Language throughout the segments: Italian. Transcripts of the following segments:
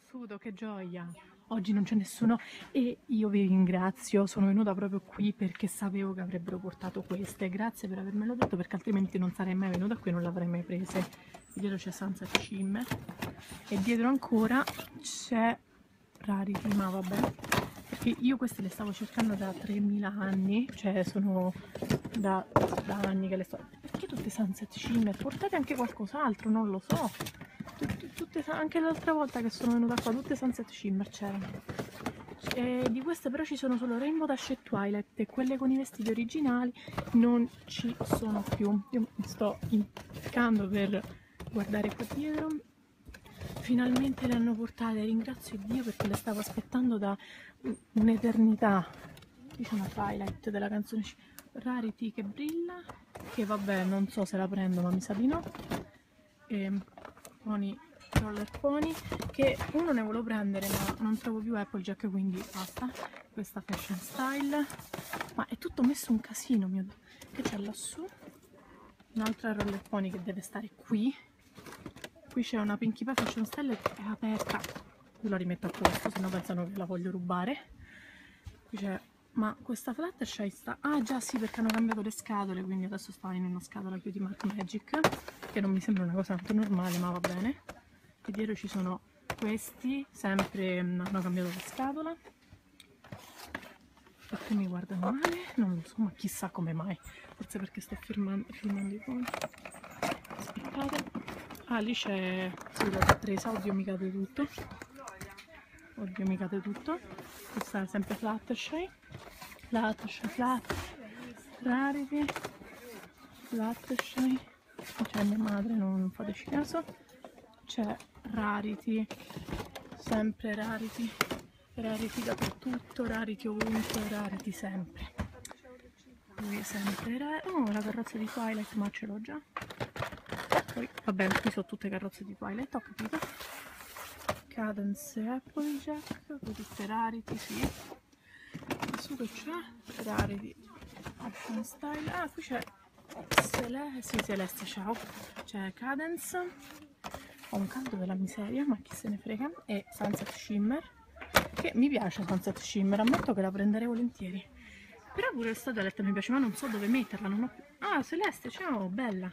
vissuto, che gioia! Oggi non c'è nessuno e io vi ringrazio, sono venuta proprio qui perché sapevo che avrebbero portato queste. Grazie per avermelo detto perché altrimenti non sarei mai venuta qui e non l'avrei mai prese. Dietro c'è Sunset Shimmer e dietro ancora c'è Rarity, ma vabbè. Perché io queste le stavo cercando da 3000 anni, cioè sono da anni che le sto... Perché tutte Sunset Shimmer? Portate anche qualcos'altro, non lo so. Anche l'altra volta che sono venuta qua tutte Sunset Shimmer c'erano. Di queste però ci sono solo Rainbow Dash e Twilight e quelle con i vestiti originali non ci sono più. Io mi sto impiccando per guardare qua dietro. Finalmente le hanno portate, ringrazio Dio perché le stavo aspettando da un'eternità. Qui c'è una Twilight della canzone Rarity che brilla, che vabbè non so se la prendo ma mi sa di no. Pony, Roller Pony, che uno ne volevo prendere ma non trovo più Applejack, quindi basta. Questa Fashion Style, ma è tutto messo un casino, mio Dio. Che c'è lassù? Un'altra Roller Pony che deve stare qui. Qui c'è una Pinkie Pie Fashion Style che è aperta. Io la rimetto a posto, se no pensano che la voglio rubare. Qui c'è... Ma questa Fluttershy sta... Ah già sì, perché hanno cambiato le scatole, quindi adesso sta in una scatola più di Mark Magic, che non mi sembra una cosa tanto normale, ma va bene. Qui dietro ci sono questi, sempre hanno cambiato la scatola. Perché mi guardano male? Non lo so, ma chissà come mai. Forse perché sto filmando i conti. Aspettate. Ah, lì c'è... Sì, l'ho presa, oddio mi cade tutto. Oddio mi cade tutto. Questa è sempre Fluttershy. Rarity, Fluttershy, c'è mia madre, non fateci caso, c'è Rarity, sempre Rarity, Rarity dappertutto, Rarity ovunque, Rarity sempre. Qui sempre oh, la carrozza di Twilight, ma ce l'ho già. Poi, vabbè, qui sono tutte carrozze di Twilight, ho capito. Cadence e Applejack, qui tutte Rarity, sì. Su che c'è? Rarity Fashion Style. Ah, qui c'è Celeste, ciao. C'è Cadence. Ho un caldo della miseria, ma chi se ne frega. E Sunset Shimmer, che mi piace Sunset Shimmer, ammetto che la prenderei volentieri. Però pure il statuetta mi piace, ma non so dove metterla, non ho più... Ah, Celeste, ciao, bella.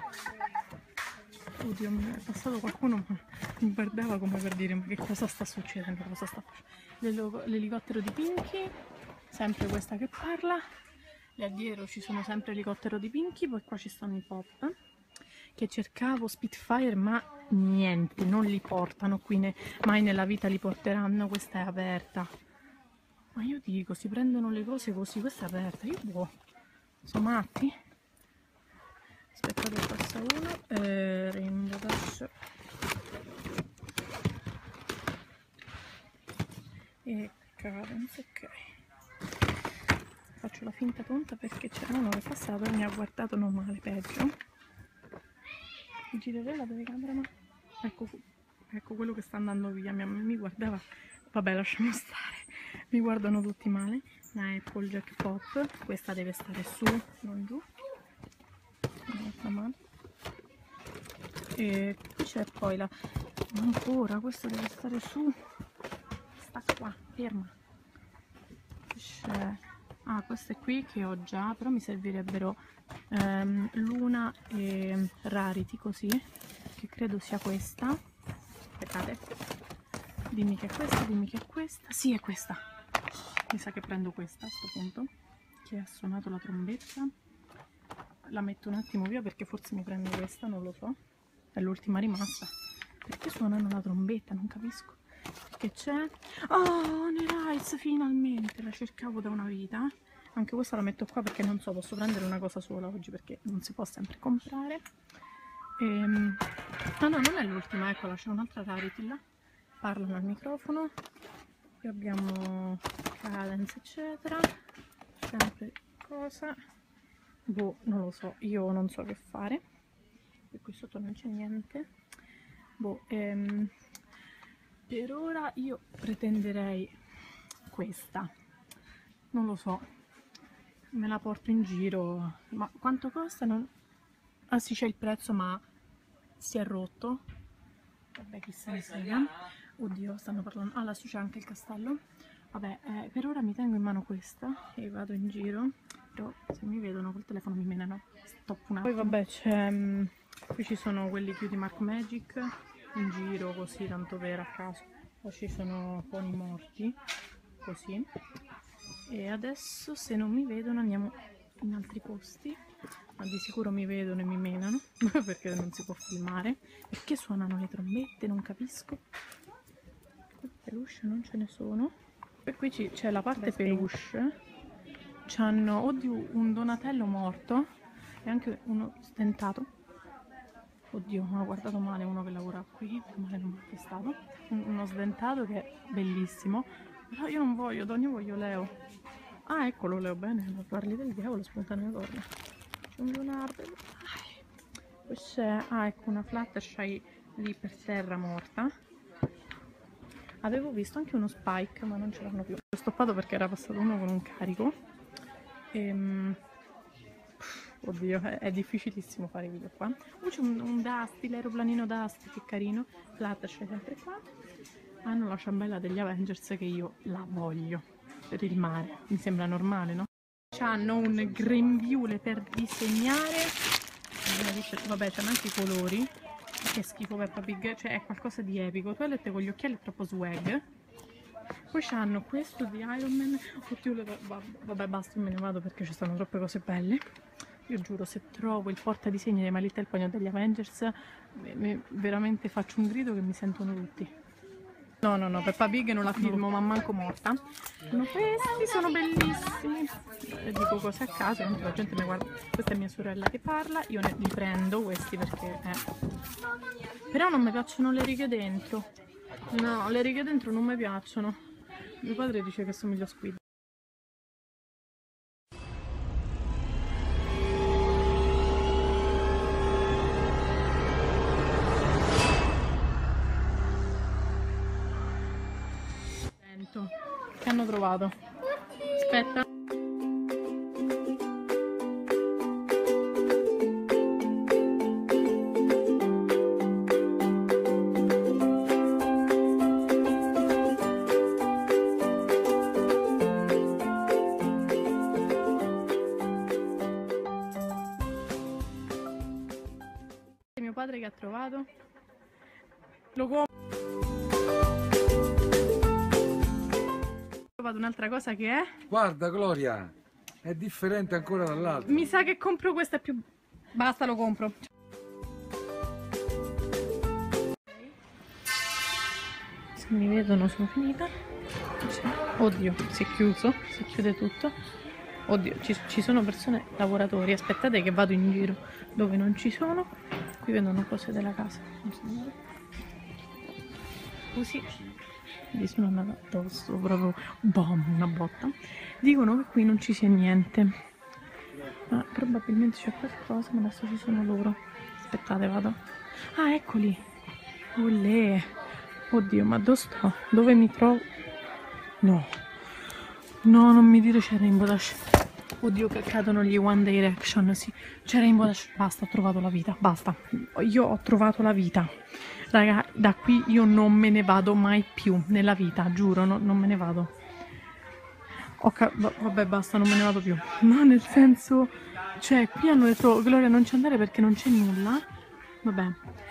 Oddio, mi è passato qualcuno, ma mi guardava come per dire, ma che cosa sta succedendo, cosa sta facendo. L'elicottero di Pinkie, sempre questa che parla. Là dietro ci sono sempre l'elicottero di Pinkie, poi qua ci stanno i pop, che cercavo Spitfire, ma niente, non li portano qui, mai nella vita li porteranno. Questa è aperta. Ma io dico, si prendono le cose così, questa è aperta, io boh, sono matti? Aspettate, passa uno, Rainbow Dash e Cadence, ok. Faccio la finta tonta perché c'era uno che passava e mi ha guardato non male, peggio. Girerei la telecamera, ma ecco quello che sta andando via, mi guardava, vabbè lasciamo stare, mi guardano tutti male. La Applejack Pop, questa deve stare su, non giù. E qui c'è poi la... ancora, questa deve stare su, sta qua, ferma. C'è... Ah, queste qui che ho già, però mi servirebbero Luna e Rarity così, che credo sia questa. Aspettate, dimmi che è questa, dimmi che è questa. Sì, è questa. Mi sa che prendo questa a sto punto, che ha suonato la trombetta. La metto un attimo via perché forse mi prendo questa, non lo so. È l'ultima rimasta. Perché suonano la trombetta? Non capisco. Che c'è? Oh, Nerice, finalmente! La cercavo da una vita. Anche questa la metto qua perché non so, posso prendere una cosa sola oggi perché non si può sempre comprare. Ah no, non è l'ultima, eccola, c'è un'altra Rarity là. Parlano al microfono. Qui abbiamo Cadence, eccetera. Sempre cosa. Boh, non lo so, io non so che fare. E qui sotto non c'è niente. Boh, per ora io pretenderei questa. Non lo so, me la porto in giro. Ma quanto costa? Ah sì, c'è il prezzo, ma si è rotto. Vabbè, chi se ne frega. Oddio, stanno parlando. Ah, lassù c'è anche il castello. Vabbè, per ora mi tengo in mano questa e vado in giro. Però se mi vedono col telefono mi menano. Stop un attimo. Poi vabbè c'è... qui ci sono quelli più di Mark Magic in giro così, tanto per a caso. Poi ci sono poni morti, così. E adesso se non mi vedono andiamo in altri posti. Ma di sicuro mi vedono e mi menano perché non si può filmare. Perché suonano le trombette? Non capisco. Peluche non ce ne sono. E qui c'è la parte peluche. C'hanno, oddio, un Donatello morto e anche uno stentato. Oddio, ho guardato male uno che lavora qui, male non è stato. Uno sdentato che è bellissimo. Però io non voglio Donny, io voglio Leo. Ah, eccolo Leo, bene, parli del diavolo, spunta nella corna. C'è un Leonardo. Poi c'è, ah, ecco, una Fluttershy lì per terra morta. Avevo visto anche uno Spike, ma non ce l'hanno più. L'ho stoppato perché era passato uno con un carico. Oddio, è difficilissimo fare video qua. C'è un Dusty, l'aeroplanino Dusty, che carino. Fluttershy sempre qua. Hanno la ciambella degli Avengers che io la voglio. Per il mare. Mi sembra normale, no? C'hanno un grembiule per disegnare. Vabbè, c'hanno anche i colori. Che schifo Peppa Pig, cioè è qualcosa di epico. Toilette con gli occhiali è troppo swag. Poi c'hanno questo di Iron Man. Oddio, vabbè, basta, me ne vado perché ci stanno troppe cose belle. Io giuro, se trovo il portadisegni dei My Little Pony degli Avengers, veramente faccio un grido che mi sentono tutti. No, Peppa Pig non la filmo, ma manco morta. Questi sono bellissimi. Dico cose a caso, tanto la gente mi guarda. Questa è mia sorella che parla, io li prendo questi perché... Però non mi piacciono le righe dentro. No, le righe dentro non mi piacciono. Mio padre dice che somiglia a Squid. Che hanno trovato? Aspetta. Mio padre che ha trovato? Lo compro. Un'altra cosa che è? Guarda Gloria, è differente ancora dall'altro. Mi sa che compro questa più... Basta, lo compro. Se mi vedono sono finita. Oddio, si è chiuso, si chiude tutto. Oddio, ci sono persone, lavoratori. Aspettate che vado in giro dove non ci sono. Qui vendono cose della casa. Così. Gli sono andata addosso, proprio boom, una botta. Dicono che qui non ci sia niente, ma probabilmente c'è qualcosa, ma adesso ci sono loro. Aspettate, vado. Ah, eccoli. Olè. Oddio, ma dove sto? Dove mi trovo? No, non mi dire c'è Rainbow Dash. Oddio, che cadono gli One Direction, sì. C'è Rainbow Dash, basta, ho trovato la vita, basta. Io ho trovato la vita. Raga, da qui io non me ne vado mai più nella vita, giuro, non me ne vado. Vabbè, basta, non me ne vado più. Ma nel senso, cioè, qui hanno detto, Gloria, non ci andare perché non c'è nulla. Vabbè.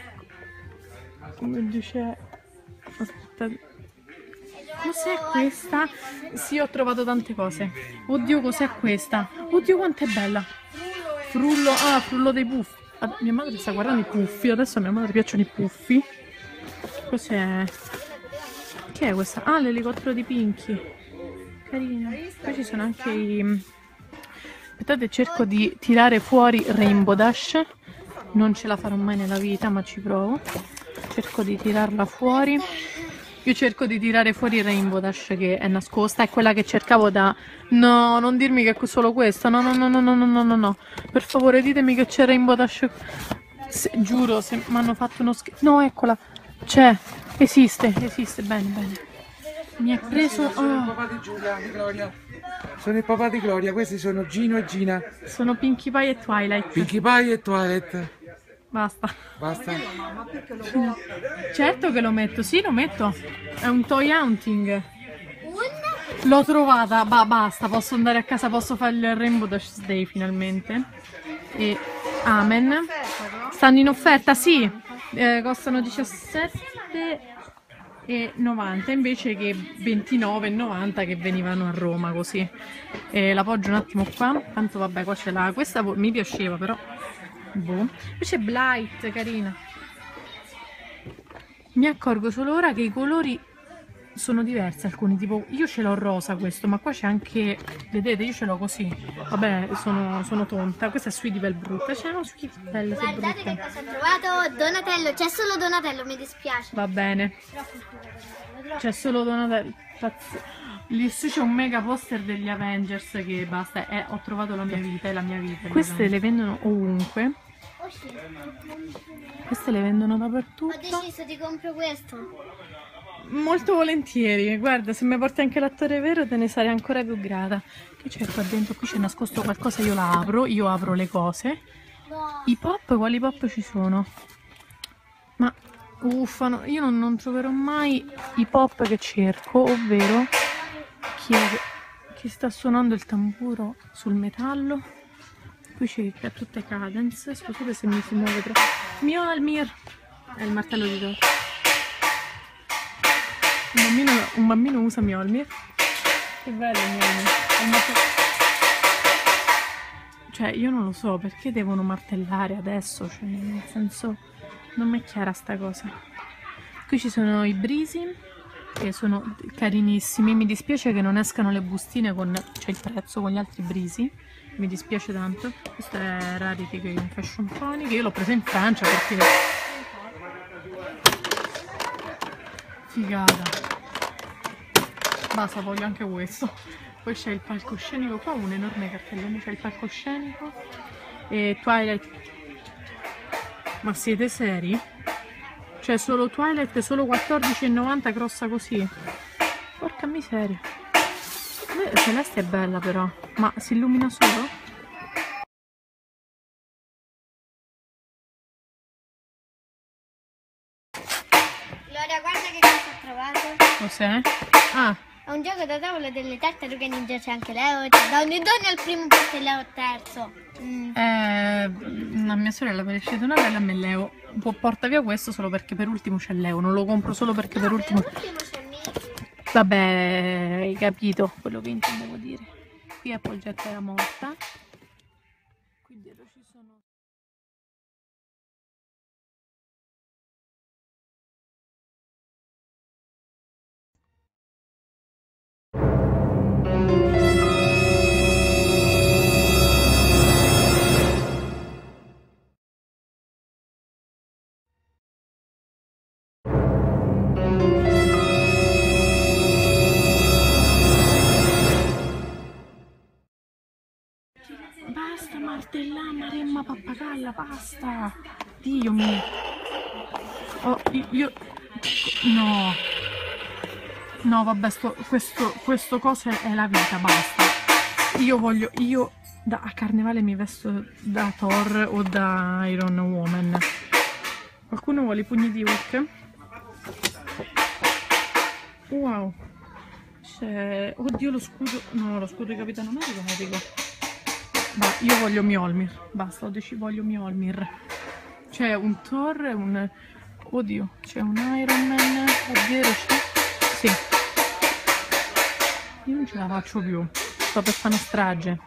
Come dice... Aspetta. Cos'è questa? Sì, ho trovato tante cose. Oddio, cos'è questa? Oddio, quanto è bella. Frullo, ah, frullo dei puffi. Mia madre sta guardando i puffi, adesso a mia madre piacciono i puffi. Cos'è? Che è questa? Ah, l'elicottero di Pinky. Carino. Poi ci sono anche i... Aspettate, cerco di tirare fuori Rainbow Dash. Non ce la farò mai nella vita, ma ci provo. Cerco di tirarla fuori. Io cerco di tirare fuori Rainbow Dash che è nascosta. È quella che cercavo da... No, non dirmi che è solo questa. No. Per favore, ditemi che c'è Rainbow Dash. Giuro, se mi hanno fatto uno scherzo. No, eccola. C'è. Esiste. Bene. Mi è preso... Sono il papà di Giulia, di Gloria. Sono il papà di Gloria. Questi sono Gino e Gina. Sono Pinkie Pie e Twilight. Pinkie Pie e Twilight. Basta. Basta? Ma perché lo vuoi? Certo che lo metto, sì, lo metto. È un toy hunting. Un L'ho trovata, basta, posso andare a casa, posso fare il Rainbow Dash Day finalmente. E amen. Stanno in offerta, sì, costano 17,90 invece che 29,90 che venivano a Roma così. L'appoggio un attimo qua, tanto vabbè, qua c'è la... Questa mi piaceva però. Boh. Invece Blight, carina. Mi accorgo solo ora che i colori sono diversi alcuni, tipo io ce l'ho rosa questo, ma qua c'è anche, vedete, io ce l'ho così. Vabbè, sono tonta. Questa è Sweetie Belle brutta, c'è una Sweetie Belle, sei Guardate brutta. che cosa ho trovato, Donatello, c'è solo Donatello, mi dispiace. Va bene, c'è solo Donatello. Lì su c'è un mega poster degli Avengers che basta, ho trovato la mia vita, è la mia vita. Queste le vendono ovunque. Oh sì. Queste le vendono Ho dappertutto. deciso di compro questo. Molto volentieri, guarda, se mi porti anche l'attore vero te ne sarei ancora più grata. Che c'è qua dentro? Qui c'è nascosto qualcosa, io la apro, io apro le cose. No. I pop, quali pop ci sono? Ma uffa, no, io non troverò mai i pop che cerco, ovvero chi è che sta suonando il tamburo sul metallo. Qui c'è tutte cadence, scusate se mi si muove troppo. Mjolnir! È il martello di Thor. Un bambino usa Mjolnir. Che bello Mjolnir. Cioè, io non lo so perché devono martellare adesso, cioè, nel senso, non mi è chiara sta cosa. Qui ci sono i brisi, che sono carinissimi. Mi dispiace che non escano le bustine con, cioè, il prezzo con gli altri brisi. Mi dispiace tanto. Questo è Rarity, che è un Fashion Pony, che io l'ho presa in Francia perché... Figata. Basta, voglio anche questo. Poi c'è il palcoscenico qua, un enorme cartellone, c'è il palcoscenico e Twilight. Ma siete seri? Cioè solo Twilight, solo 14,90 grossa così. Porca miseria. Celeste è bella però, ma si illumina solo? Gloria, guarda che cosa ho trovato. Cos'è? Ah, È un gioco da tavolo delle tartarughe ninja, c'è anche Leo, c'è da ogni donna al primo posto e Leo al terzo. a mia sorella per il ceto Natale a me Leo porta via questo solo perché per ultimo c'è Leo, non lo compro solo perché per ultimo... L'ultimo c'è Mickey. Vabbè, hai capito quello che intendevo dire. Qui Applegetta era morta. Qui dietro ci sono... Basta martellare, Maremma Pappagalla, basta! Dio mio! Oh, io... No! No, vabbè, questo coso è la vita, basta! Io a Carnevale mi vesto da Thor o da Iron Woman. Qualcuno vuole i pugni di Hulk? Wow! C'è... Oddio, lo scudo... No, lo scudo di Capitano America. Ma io voglio Mjolnir, basta, voglio Mjolnir. C'è un Thor e un... Oddio, c'è un Iron Man, oddio, sì. Io non ce la faccio più, sto per fare una strage.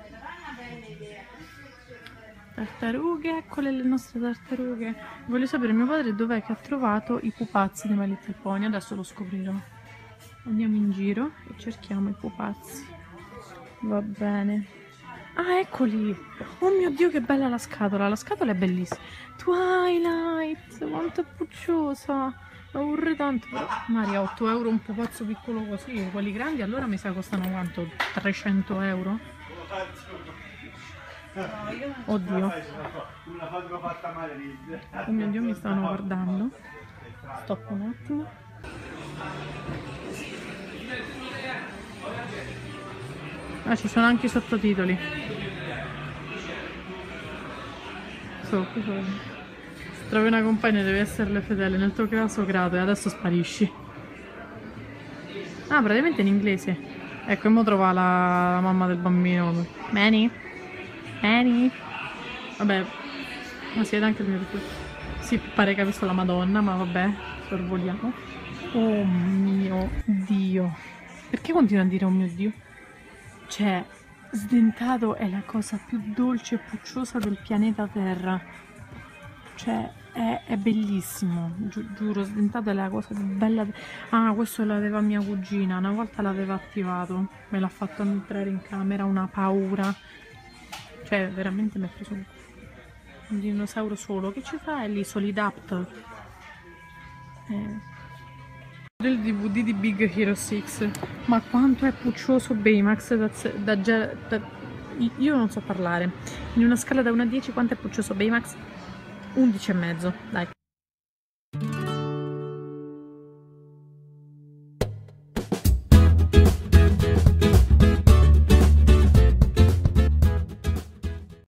Tartarughe, eccole le nostre tartarughe. Voglio sapere mio padre dov'è che ha trovato i pupazzi di My Little Pony, adesso lo scoprirò. Andiamo in giro e cerchiamo i pupazzi. Va bene. Ah, eccoli! Oh mio Dio, che bella la scatola è bellissima. Twilight, quanto è pucciosa! La vorrei tanto, però Maria, 8 euro un pupazzo piccolo così, quelli grandi allora mi sa costano quanto? 300 euro? Oddio. Oh mio Dio, mi stanno guardando. Stop un attimo. Ah, ci sono anche i sottotitoli. trovi una compagna, deve esserle fedele, nel tuo caso grado, e adesso sparisci. Ah, praticamente in inglese. Ecco, e mo trova la mamma del bambino. Manny? Manny? Vabbè, ma si vede anche il mio riflesso. Sì, pare che ha visto la Madonna, ma vabbè, sorvoliamo. Oh mio Dio. Perché continua a dire oh mio Dio? Cioè, sdentato è la cosa più dolce e pucciosa del pianeta Terra. Cioè, è bellissimo, giuro, sdentato è la cosa più bella. Ah, questo l'aveva mia cugina, una volta l'aveva attivato, me l'ha fatto entrare in camera, una paura. Cioè, veramente mi ha preso un dinosauro solo. Che ci fa? È lì, Solidapt. Il DVD di Big Hero 6. Ma quanto è puccioso Baymax io non so parlare. In una scala da 1 a 10 quanto è puccioso Baymax? 11,5, dai.